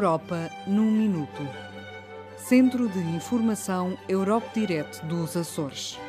Europa num minuto. Centro de Informação Europe Direct dos Açores.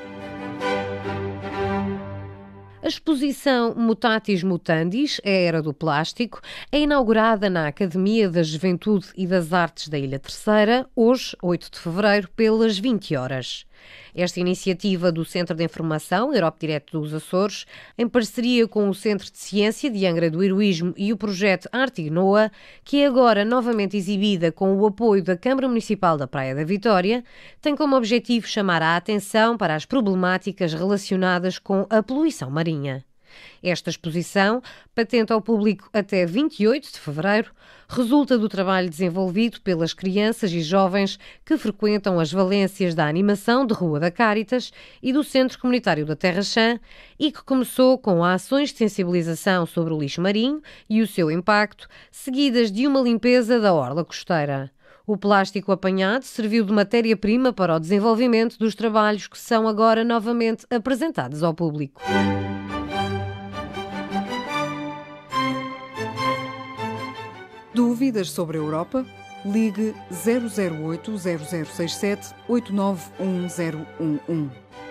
A exposição Mutatis Mutandis, a Era do Plástico, é inaugurada na Academia da Juventude e das Artes da Ilha Terceira, hoje, 8 de fevereiro, pelas 20 horas. Esta iniciativa do Centro de Informação Europe Direct dos Açores, em parceria com o Centro de Ciência de Angra do Heroísmo e o projeto Artignoa, que é agora novamente exibida com o apoio da Câmara Municipal da Praia da Vitória, tem como objetivo chamar a atenção para as problemáticas relacionadas com a poluição marinha. Esta exposição, patente ao público até 28 de fevereiro, resulta do trabalho desenvolvido pelas crianças e jovens que frequentam as valências da animação de Rua da Cáritas e do Centro Comunitário da Terra Chã e que começou com ações de sensibilização sobre o lixo marinho e o seu impacto, seguidas de uma limpeza da orla costeira. O plástico apanhado serviu de matéria-prima para o desenvolvimento dos trabalhos que são agora novamente apresentados ao público. Dúvidas sobre a Europa? Ligue 008 0067 891011.